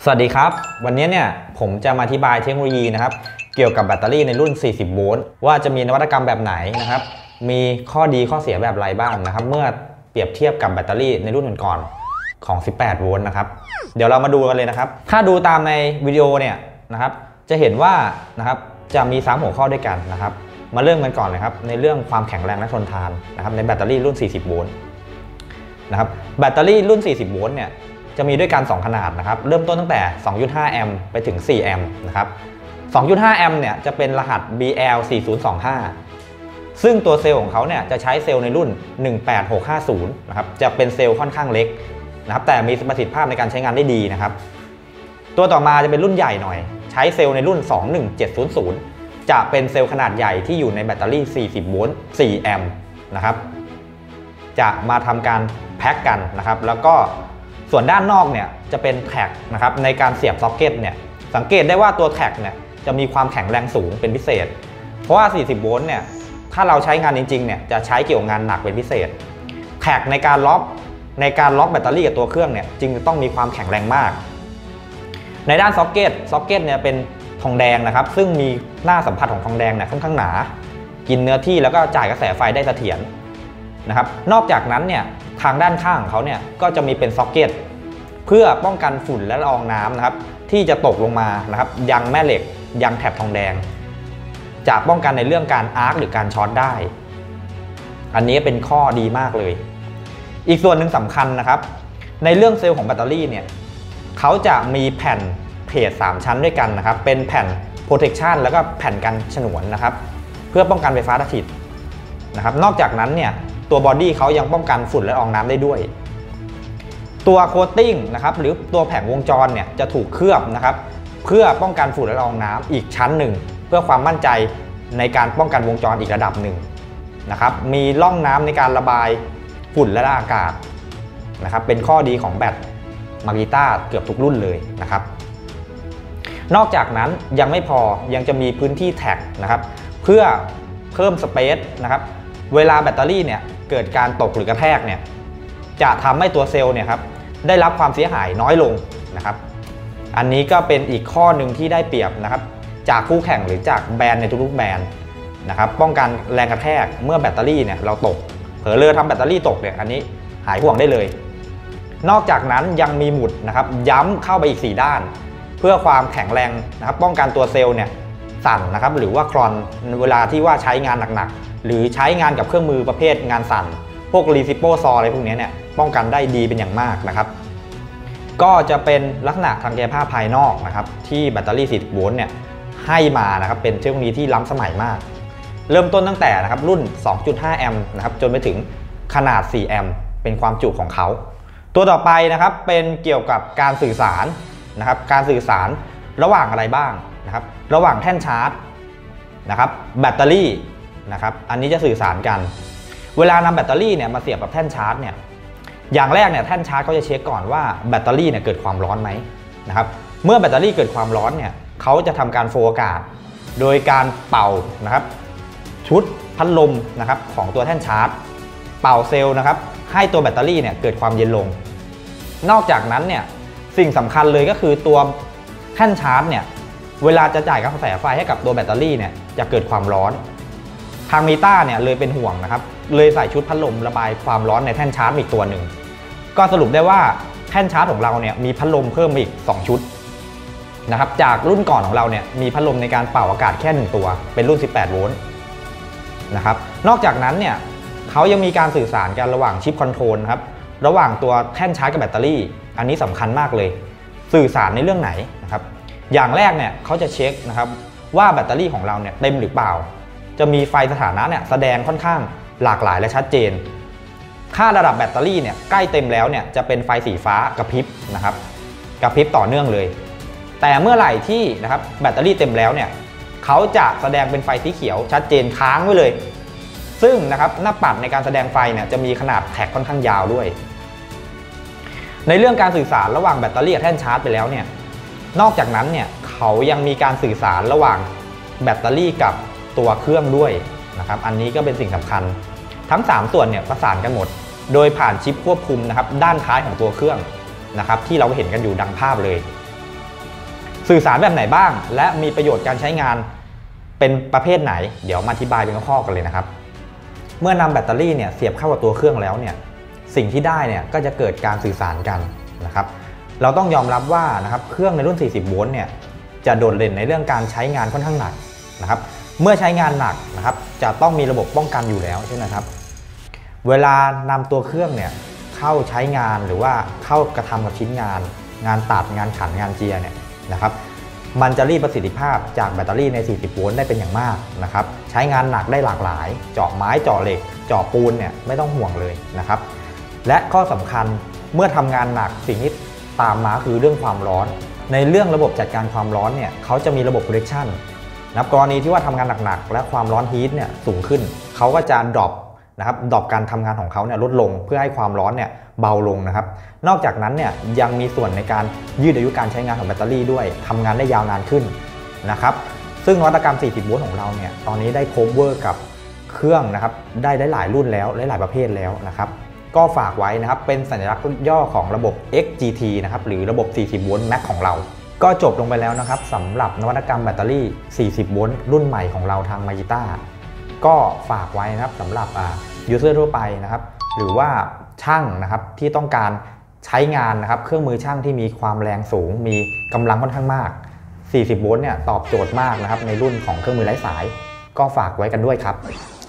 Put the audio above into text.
สวัสดีครับวันนี้เนี่ยผมจะมาอธิบายเทคโนโลยีนะครับเกี่ยวกับแบตเตอรี่ในรุ่น40โวลต์ว่าจะมีนวัตกรรมแบบไหนนะครับมีข้อดีข้อเสียแบบไรบ้างนะครับเมื่อเปรียบเทียบกับแบตเตอรี่ในรุ่นก่อนๆของ18โวลต์นะครับเดี๋ยวเรามาดูกันเลยนะครับถ้าดูตามในวิดีโอเนี่ยนะครับจะเห็นว่านะครับจะมี3หัวข้อด้วยกันนะครับมาเริ่มกันก่อนเลยครับในเรื่องความแข็งแรงและทนทานนะครับในแบตเตอรี่รุ่น40โวลต์นะครับแบตเตอรี่รุ่น40โวลต์เนี่ยจะมีด้วยกัน2ขนาดนะครับเริ่มต้นตั้งแต่ 2.5 แอมป์ไปถึง4แอมป์นะครับ 2.5 แอมป์เนี่ยจะเป็นรหัส BL4025 ซึ่งตัวเซลล์ของเขาเนี่ยจะใช้เซลล์ในรุ่น 18650 นะครับจะเป็นเซลล์ค่อนข้างเล็กนะครับแต่มีประสิทธิภาพในการใช้งานได้ดีนะครับตัวต่อมาจะเป็นรุ่นใหญ่หน่อยใช้เซลล์ในรุ่น 21700 จะเป็นเซลล์ขนาดใหญ่ที่อยู่ในแบตเตอรี่40โวลต์4แอมป์นะครับจะมาทำการแพ็กกันนะครับแล้วก็ส่วนด้านนอกเนี่ยจะเป็นแท็กนะครับในการเสียบซ็อกเก็ตเนี่ยสังเกตได้ว่าตัวแท็กเนี่ยจะมีความแข็งแรงสูงเป็นพิเศษเพราะว่า40โวลต์เนี่ยถ้าเราใช้งานจริงๆเนี่ยจะใช้เกี่ยวกับงานหนักเป็นพิเศษแท็กในการล็อกแบตเตอรี่กับตัวเครื่องเนี่ยจึงต้องมีความแข็งแรงมากในด้านซ็อกเก็ตเนี่ยเป็นทองแดงนะครับซึ่งมีหน้าสัมผัสของทองแดงเนี่ยค่อนข้างหนากินเนื้อที่แล้วก็จ่ายกระแสไฟได้เสถียรนะครับนอกจากนั้นเนี่ยทางด้านข้างของเขาเนี่ยก็จะมีเป็นซ็อกเก็ตเพื่อป้องกันฝุ่นและละอองน้ำนะครับที่จะตกลงมานะครับยังแม่เหล็กยังแถบทองแดงจะป้องกันในเรื่องการอาร์คหรือการช็อตได้อันนี้เป็นข้อดีมากเลยอีกส่วนหนึ่งสำคัญนะครับในเรื่องเซลล์ของแบตเตอรี่เนี่ยเขาจะมีแผ่นเพจ3ชั้นด้วยกันนะครับเป็นแผ่น protection แล้วก็แผ่นกันฉนวนนะครับเพื่อป้องกันไฟฟ้าสถิตนะครับนอกจากนั้นเนี่ยตัวบอดี้เขายังป้องกันฝุ่นและละอองน้ำได้ด้วยตัวโคตติ้งนะครับหรือตัวแผงวงจรเนี่ยจะถูกเคลือบนะครับเพื่อป้องกันฝุ่นและละอองน้ำอีกชั้นหนึ่งเพื่อความมั่นใจในการป้องกันวงจรอีกระดับหนึ่งนะครับมีร่องน้ำในการระบายฝุ่นและอากาศนะครับเป็นข้อดีของแบตมากิต้าเกือบทุกรุ่นเลยนะครับนอกจากนั้นยังไม่พอยังจะมีพื้นที่แท็กนะครับเพื่อเพิ่มสเปซนะครับเวลาแบตเตอรี่เนี่ยเกิดการตกหรือกระแทกเนี่ยจะทำให้ตัวเซลล์เนี่ยครับได้รับความเสียหายน้อยลงนะครับอันนี้ก็เป็นอีกข้อหนึ่งที่ได้เปรียบนะครับจากคู่แข่งหรือจากแบรนด์ในทุกๆแบรนด์นะครับป้องกันแรงกระแทกเมื่อแบตเตอรี่เนี่ยเราตกเผลอเลอทำแบตเตอรี่ตกเนี่ยอันนี้หายห่วงได้เลยนอกจากนั้นยังมีหมุดนะครับย้ำเข้าไปอีก4ด้านเพื่อความแข็งแรงนะครับป้องกันตัวเซลล์เนี่ยสั่นนะครับหรือว่าคลอนเวลาที่ว่าใช้งานหนักๆหรือใช้งานกับเครื่องมือประเภทงานสั่นพวกรีซิโปซออะไรพวกนี้เนี่ยป้องกันได้ดีเป็นอย่างมากนะครับก็จะเป็นลักษณะทางกายภาพภายนอกนะครับที่แบตเตอรี่40โวลต์เนี่ยให้มานะครับเป็นเทคโนโลยีที่ล้ำสมัยมากเริ่มต้นตั้งแต่นะครับรุ่น 2.5 แอมป์นะครับจนไปถึงขนาด4แอมป์เป็นความจุของเขาตัวต่อไปนะครับเป็นเกี่ยวกับการสื่อสารนะครับการสื่อสารระหว่างอะไรบ้างนะครับระหว่างแท่นชาร์จนะครับแบตเตอรี่นะครับอันนี้จะสื่อสารกันเวลานำแบตเตอรี่เนี่ยมาเสียบกับแท่นชาร์จเนี่ยอย่างแรกเนี่ยแท่นชาร์จเขาจะเช็คก่อนว่าแบตเตอรี่เนี่ยเกิดความร้อนไหมนะครับเมื่อแบตเตอรี่เกิดความร้อนเนี่ยเขาจะทำการโฟล์อากาศโดยการเป่านะครับชุดพัดลมนะครับของตัวแท่นชาร์จเป่าเซลล์นะครับให้ตัวแบตเตอรี่เนี่ยเกิดความเย็นลงนอกจากนั้นเนี่ยสิ่งสำคัญเลยก็คือตัวแท่นชาร์จเนี่ยเวลาจะจ่ายกระแสไฟให้กับตัวแบตเตอรี่เนี่ยจะเกิดความร้อนทางมิต้าเนี่ยเลยเป็นห่วงนะครับเลยใส่ชุดพัดลมระบายความร้อนในแท่นชาร์จอีกตัวหนึ่งก็สรุปได้ว่าแท่นชาร์จของเราเนี่ยมีพัดลมเพิ่มอีก2ชุดนะครับจากรุ่นก่อนของเราเนี่ยมีพัดลมในการเป่าอากาศแค่1ตัวเป็นรุ่น18โวลต์นะครับนอกจากนั้นเนี่ยเขายังมีการสื่อสารกันระหว่างชิปคอนโทรลครับระหว่างตัวแท่นชาร์จกับแบตเตอรี่อันนี้สำคัญมากเลยสื่อสารในเรื่องไหนนะครับอย่างแรกเนี่ยเขาจะเช็คนะครับว่าแบตเตอรี่ของเราเนี่ยเต็มหรือเปล่าจะมีไฟสถานะเนี่ยแสดงค่อนข้างหลากหลายและชัดเจนค่าระดับแบตเตอรี่เนี่ยใกล้เต็มแล้วเนี่ยจะเป็นไฟสีฟ้ากระพริบนะครับกระพริบต่อเนื่องเลยแต่เมื่อไหร่ที่นะครับแบตเตอรี่เต็มแล้วเนี่ยเขาจะแสดงเป็นไฟสีเขียวชัดเจนค้างไว้เลยซึ่งนะครับหน้าปัดในการแสดงไฟเนี่ยจะมีขนาดแท็กค่อนข้างยาวด้วยในเรื่องการสื่อสารระหว่างแบตเตอรี่กับแท่นชาร์จไปแล้วเนี่ยนอกจากนั้นเนี่ยเขายังมีการสื่อสารระหว่างแบตเตอรี่กับตัวเครื่องด้วยนะครับอันนี้ก็เป็นสิ่งสำคัญทั้ง3ส่วนเนี่ยประสานกันหมดโดยผ่านชิปควบคุมนะครับด้านท้ายของตัวเครื่องนะครับที่เราเห็นกันอยู่ดังภาพเลยสื่อสารแบบไหนบ้างและมีประโยชน์การใช้งานเป็นประเภทไหนเดี๋ยวมาอธิบายเป็นข้อๆกันเลยนะครับเมื่อนำแบตเตอรี่เนี่ยเสียบเข้ากับตัวเครื่องแล้วเนี่ยสิ่งที่ได้เนี่ยก็จะเกิดการสื่อสารกันนะครับเราต้องยอมรับว่านะครับเครื่องในรุ่น40โวลต์เนี่ยจะโดดเด่นในเรื่องการใช้งานค่อนข้างหนักนะครับเมื่อใช้งานหนักนะครับจะต้องมีระบบป้องกันอยู่แล้วใช่ไหมครับเวลานำตัวเครื่องเนี่ยเข้าใช้งานหรือว่าเข้ากระทำกับชิ้นงานตัดงานขันงานเจียเนี่ยนะครับมันจะรีดประสิทธิภาพจากแบตเตอรี่ใน40โวลต์ได้เป็นอย่างมากนะครับใช้งานหนักได้หลากหลายเจาะไม้เจาะเหล็กเจาะปูนเนี่ยไม่ต้องห่วงเลยนะครับและข้อสำคัญเมื่อทำงานหนักสิ่งที่ตามมาคือเรื่องความร้อนในเรื่องระบบจัดการความร้อนเนี่ยเขาจะมีระบบ protection นะครับกรณีที่ว่าทำงานหนักๆและความร้อนฮีทเนี่ยสูงขึ้นเขาก็จะดรอปนะครับดรอปการทำงานของเขาเนี่ยลดลงเพื่อให้ความร้อนเนี่ยเบาลงนะครับนอกจากนั้นเนี่ยยังมีส่วนในการยืดอายุการใช้งานของแบตเตอรี่ด้วยทำงานได้ยาวนานขึ้นนะครับซึ่งนวัตกรรม40โวลต์ของเราเนี่ยตอนนี้ได้โคเวอร์กับเครื่องนะครับได้หลายรุ่นแล้วหลายประเภทแล้วนะครับก็ฝากไว้นะครับเป็นสัญลักษณ์ย่อของระบบ XGT นะครับหรือระบบ40โวลต์ Max ของเราก็จบลงไปแล้วนะครับสำหรับนวัตกรรมแบตเตอรี่40โวลต์รุ่นใหม่ของเราทาง Magita ก็ฝากไว้นะครับสำหรับยูเซอร์ทั่วไปนะครับหรือว่าช่างนะครับที่ต้องการใช้งานนะครับเครื่องมือช่างที่มีความแรงสูงมีกำลังค่อนข้างมาก40โวลต์เนี่ยตอบโจทย์มากนะครับในรุ่นของเครื่องมือไร้สายก็ฝากไว้กันด้วยครับ